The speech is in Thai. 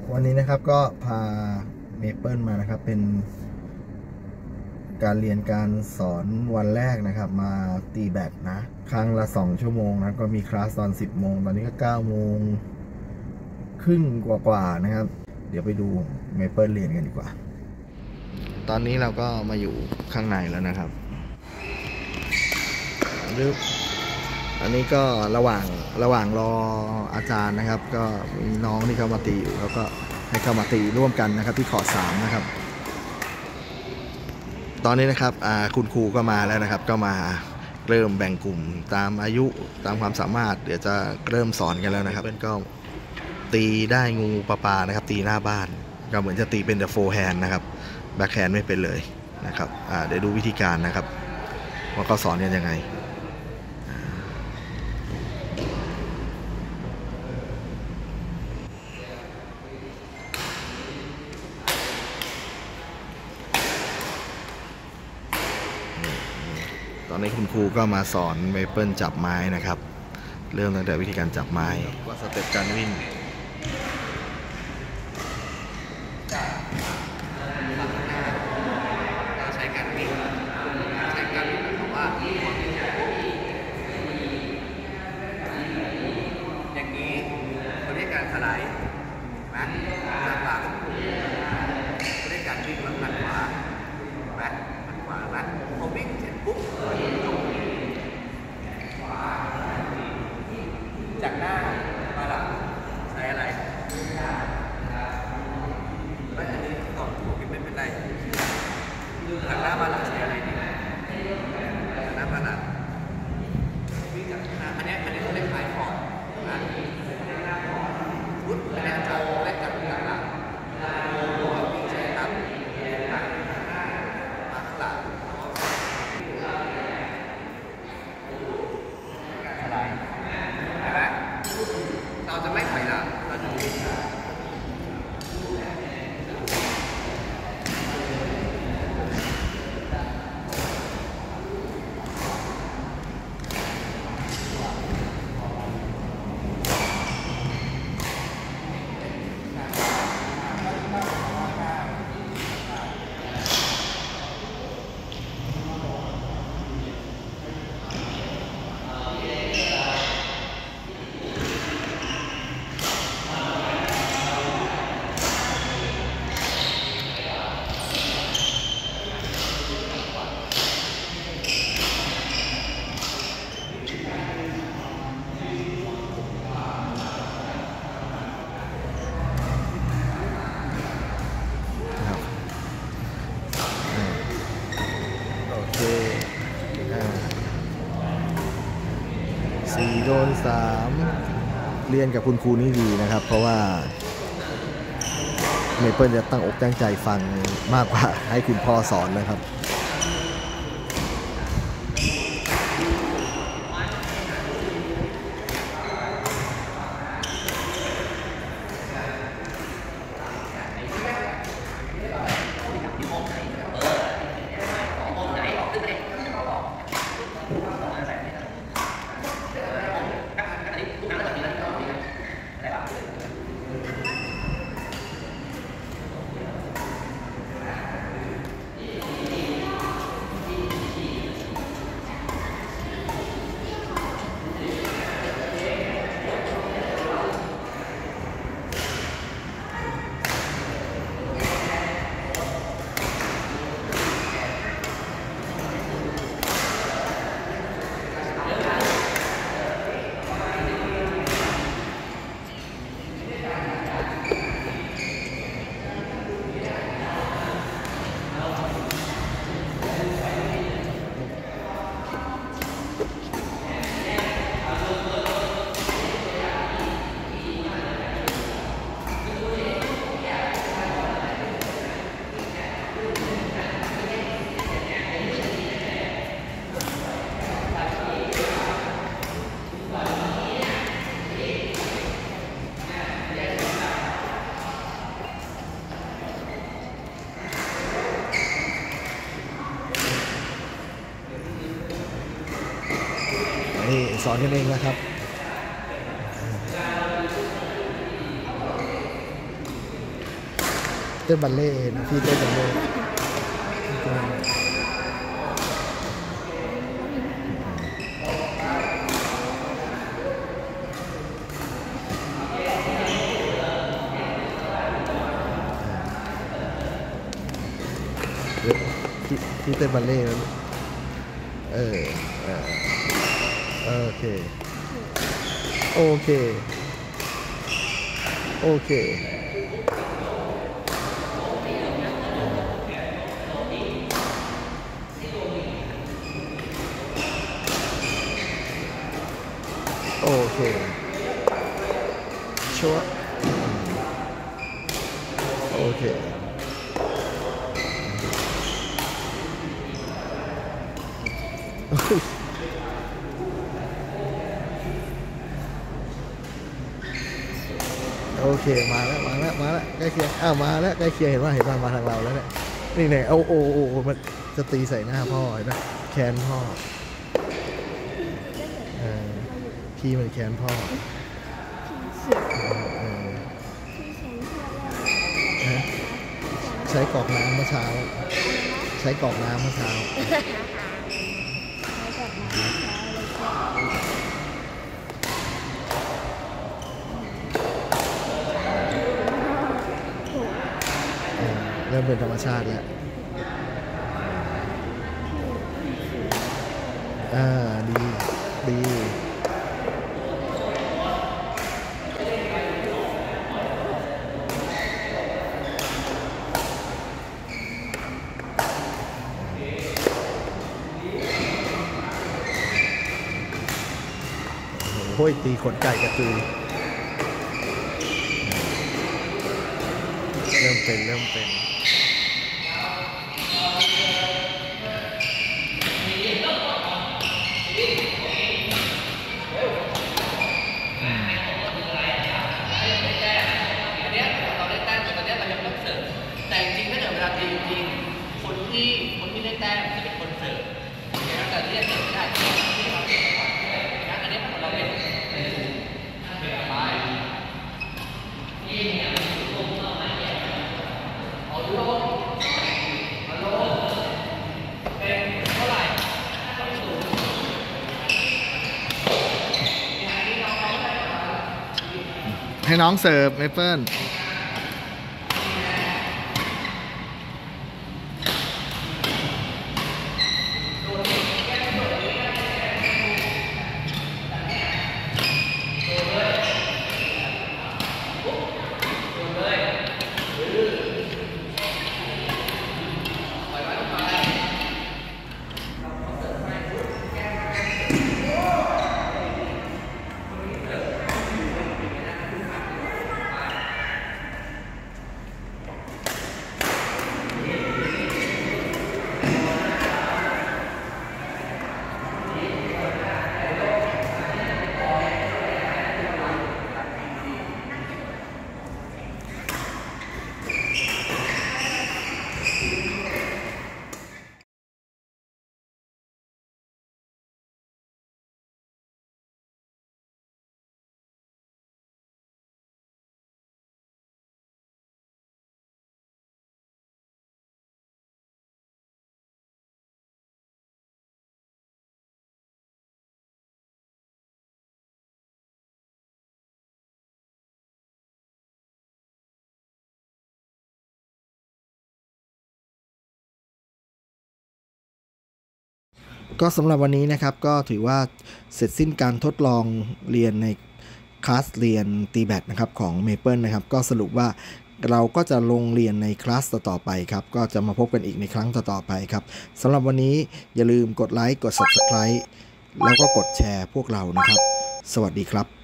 วันนี้นะครับก็พาเมเปิลมานะครับเป็นการเรียนการสอนวันแรกนะครับมาตีแบดนะครั้งละ2 ชั่วโมงนะก็มีคลาสตอน10 โมงตอนนี้ก็9 โมงครึ่งกว่าๆนะครับเดี๋ยวไปดูเมเปิลเรียนกันดีกว่าตอนนี้เราก็มาอยู่ข้างในแล้วนะครับอันนี้ก็ระหว่างรออาจารย์นะครับก็มีน้องที่เข้ามาตีอยู่แล้วก็ให้เข้ามาตีร่วมกันนะครับที่คอร์ด3นะครับตอนนี้นะครับคุณครูก็มาแล้วนะครับก็มาเริ่มแบ่งกลุ่มตามอายุตามความสามารถเดี๋ยวจะเริ่มสอนกันแล้วนะครับเพื่อนก็ตีได้งูปลานะครับตีหน้าบ้านก็เหมือนจะตีเป็นแต่โฟร์แฮนด์นะครับแบ็คแฮนด์ไม่เป็นเลยนะครับเดี๋ยวดูวิธีการนะครับว่าเขาสอนกันยังไงตอนนี้คุณครูก็มาสอนเมเปิลจับไม้นะครับเริ่มตั้งแต่วิธีการจับไม้ว่าสเต็ปการวิ่งใช้การวิ่งเพราะว่าอย่างนี้เขาเรียกการสไลด์นะหลังเขาเรียกการวิ่งหลังขวานะหลังขวานะพอวิ่งเสร็จปุ๊บจากหน้ามาหลังใช้อะไรไม่อันนี้ตอบถูกไม่เป็นไรจากหน้ามาหลังใช้อะไรดีจากหน้ามาหลังวิ่งจากหน้าอันนี้เขาเรียกคลายคอร์ดนะพุทธอันนี้จะเล่นจากหลังวิ่งใช้ตามมาข้างหลังอะไรเห็นไหมเราจะไม่ถอยหลังเราจะวิ่ง 4 โดน 3เรียนกับคุณครูนี่ดีนะครับเพราะว่าเมเปิลจะตั้งอกตั้งใจฟังมากกว่าให้คุณพ่อสอนนะครับนี่สอนกันเองนะครับเต้นบัลเล่นะพี่เต้นบัลเล่พี่เต้นบัลเล่แล้วเออโอเคโอเคโอเคโอเคชัวร์โอเคโอเคมาแล้วใกล้เคียงมาแล้วใกล้เคียงเห็นว่ามาทางเราแล้วเนี่ยนี่ไงโอ้มันจะตีใส่หน้าพ่อเห็นไหมแค้นพ่อพี่มันแค้นพ่อใช้กรอกน้ำเมื่อเช้าเริ่มเป็นธรรมชาติแล้วดีโอ้ยตีขนไก่กระตือเริ่มเป็นแต่จริงๆถ้าเกิดเวลาตีจริงๆคนที่ได้แต้มจะเป็นคนเสิร์ฟแต่ที่จะเสิร์ฟไม่ได้ที่เราเสิร์ฟก่อนนะอันนี้เราเป็นให้น้องเสิร์ฟเมเปิลก็สำหรับวันนี้นะครับก็ถือว่าเสร็จสิ้นการทดลองเรียนในคลาสเรียนตีแบดนะครับของ Maple นะครับก็สรุปว่าเราก็จะลงเรียนในคลาสต่อไปครับก็จะมาพบกันอีกในครั้งต่อไปครับสำหรับวันนี้อย่าลืมกดไลค์กด Subscribe แล้วก็กดแชร์พวกเรานะครับสวัสดีครับ